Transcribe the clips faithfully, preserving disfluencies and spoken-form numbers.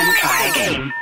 and try again.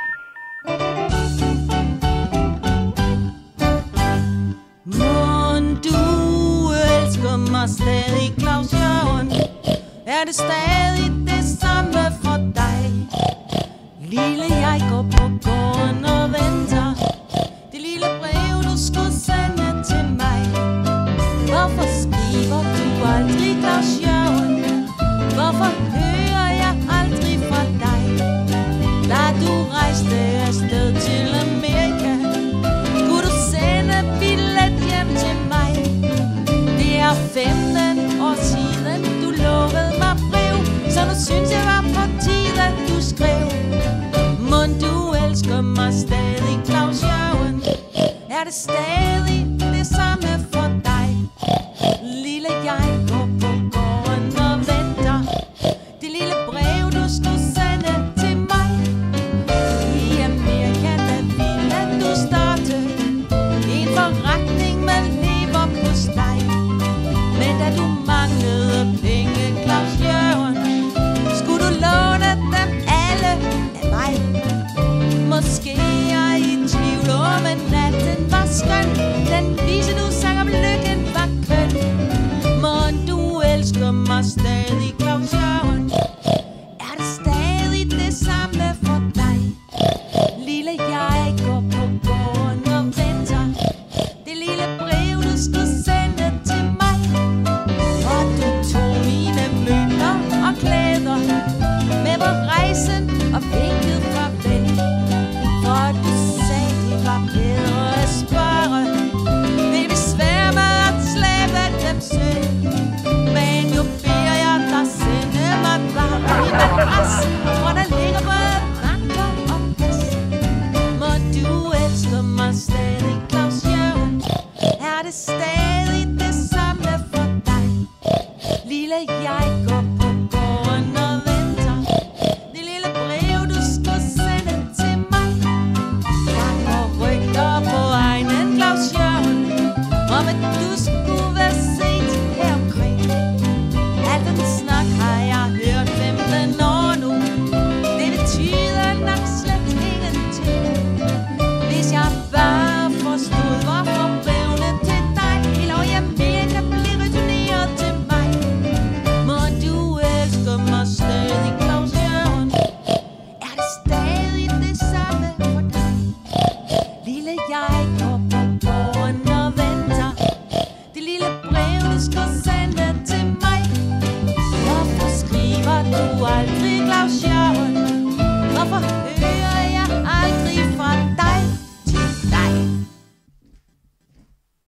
Mon du elsker mig stadig, Claus Jørgen. Er det stadig det samme for dig? Lille, jeg går på gården og venter. Det lille brev, du skulle sende til mig. Hvorfor skriver du aldrig, Claus Jørgen? Hvorfor hører jeg aldrig fra dig? Da du rejste afsted til Amerika, skulle du sende billet hjem til mig. Det er femten år siden, du lovede mig brev, så nu synes jeg var på tide, at du skrev. Mon du elsker mig stadig, Claus Jørgen? Er det stadig det samme for dig? Lille, jeg går på gården og venter. Det lille brev, du skulle sende til mig. I Amerika, der ville du starte en forretning med leverpostej. Men da du manglede penge, Claus Jørgen, skulle du låne dem alle af mig. Måske er I i tvivl om, at natten var skøn. Den vise, du sang om lykken, var køn. Mon du elsker mig stadig, Claus Jørgen? Er det stadig det samme for dig? Lille, jeg går på gården og venter. Det lille brev, du skulle sende til mig. Og du tog mine møbler og klæder med på rejsen og vinkede farvel.